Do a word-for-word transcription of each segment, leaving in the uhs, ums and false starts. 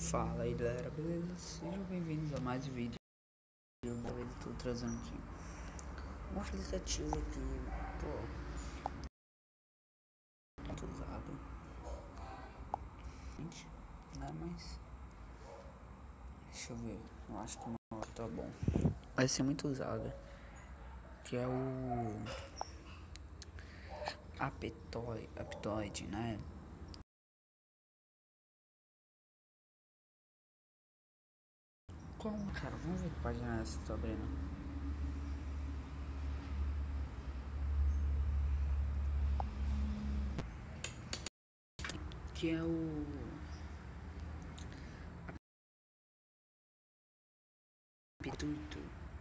Fala aí galera, beleza? Sejam bem-vindos a mais um vídeo. Eu tô trazendo aqui um aplicativo aqui, pô, muito usado. Gente, não é mais. Deixa eu ver, eu acho que não tá bom. Vai ser muito usado. Que é o Aptoide, Aptoide, né? Qual, cara? Vamos ver que página é essa que tá abrindo. Que é o Aptuito.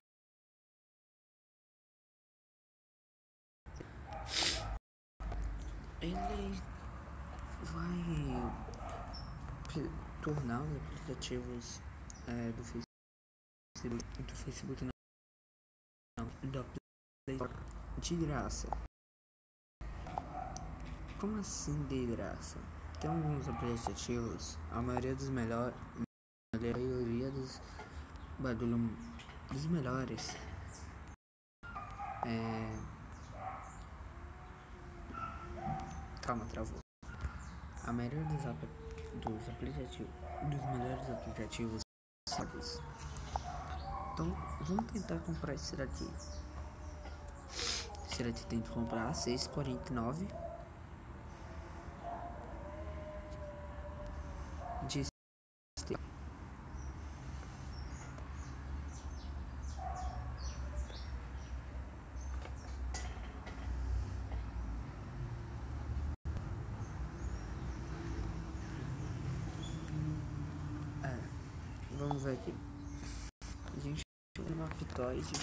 Ele vai tornar os aplicativos é, do Facebook, do Facebook não, da Play Store de graça. Como assim de graça? Tem alguns aplicativos, a maioria dos melhores, a maioria dos bagulho dos melhores é... Calma, travou. A maioria dos, ap dos aplicativos, dos melhores aplicativos sábios. Então, vamos tentar comprar esse daqui. Esse daqui tem que comprar seis reais e quarenta e nove de é, vamos ver aqui. A gente tem uma Aptoide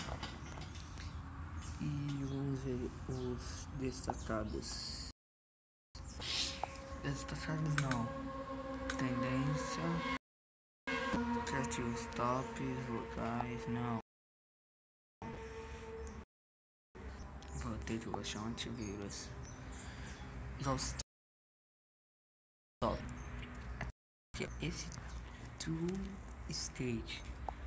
e vamos ver os destacados. Destacados não. Tendência, criativos tops, locais, não. Vou ter que baixar um antivírus. Nossa, esse True State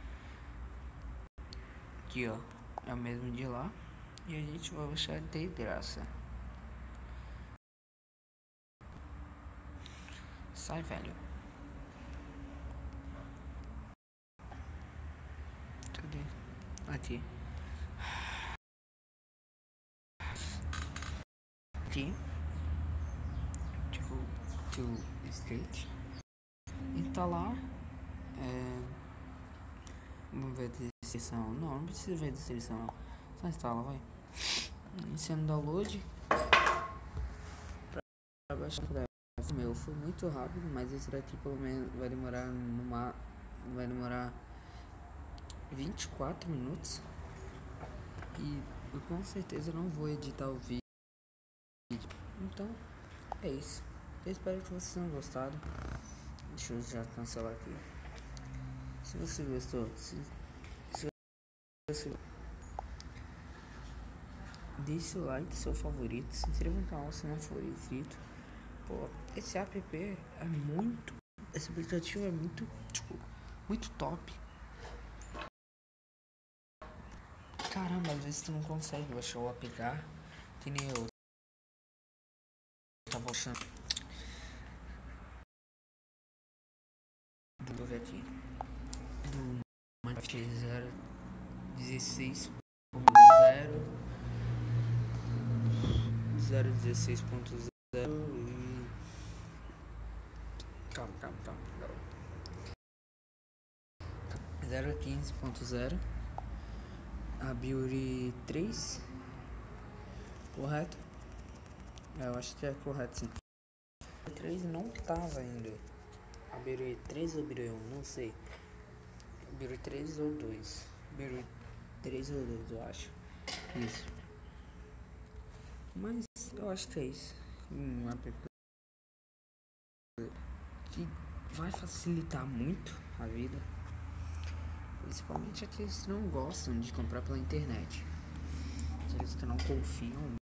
aqui, ó, é o mesmo de lá e a gente vai baixar de graça. Sai, velho. Cadê? Aqui. Aqui. True, True State. Instalar. É... Vamos ver a descrição. Não, não precisa ver a descrição. Só instala, vai. Iniciando o download. Pra baixar o meu foi muito rápido, mas esse daqui pelo menos vai demorar numa. Vai demorar vinte e quatro minutos. E eu com certeza não vou editar o vídeo. Então é isso. Eu espero que vocês tenham gostado. Deixa eu já cancelar aqui. Se você gostou, se, se você deixe o like, seu favorito, se inscreva no canal se não for inscrito. Pô, esse app é muito, esse aplicativo é muito, tipo, muito top. Caramba, às vezes tu não consegue baixar o A P K, que nem eu tava baixando. Vou ver aqui. Do Minecraft zero dezesseis ponto zero zero dezesseis ponto zero e... Calma, calma, calma. zero quinze ponto zero. A Beauty três. Correto? É, eu acho que é correto, sim. A três não tava ainda. A Beauty três ou Beauty um, não sei. Beauty três ou dois. Beauty três ou dois, eu acho. Isso. Mas eu acho que é isso. Um app que vai facilitar muito a vida. Principalmente aqueles que não gostam de comprar pela internet. Aqueles que não confiam.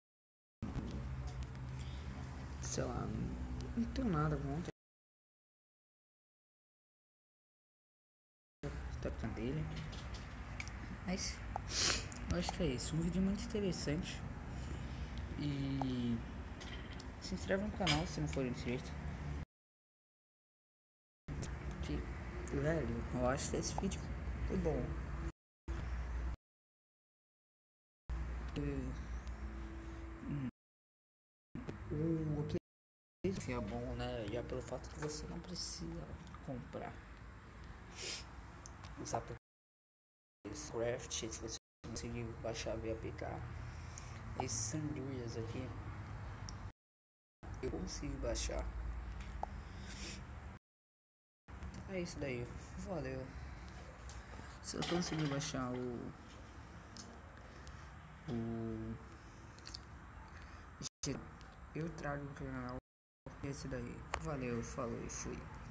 Sei lá, não tenho nada contra. toca dele. Mas eu acho que é isso, um vídeo muito interessante. E se inscreve no canal se não for inscrito. Que, velho, eu acho que esse vídeo foi bom. O que é bom, né? Já pelo fato que você não precisa comprar. Usar Craft, se você conseguir baixar via A P K. Esses sanduíches aqui eu consigo baixar. É isso daí, valeu. Se eu conseguir baixar o o eu trago o canal esse daí. Valeu, falou e fui.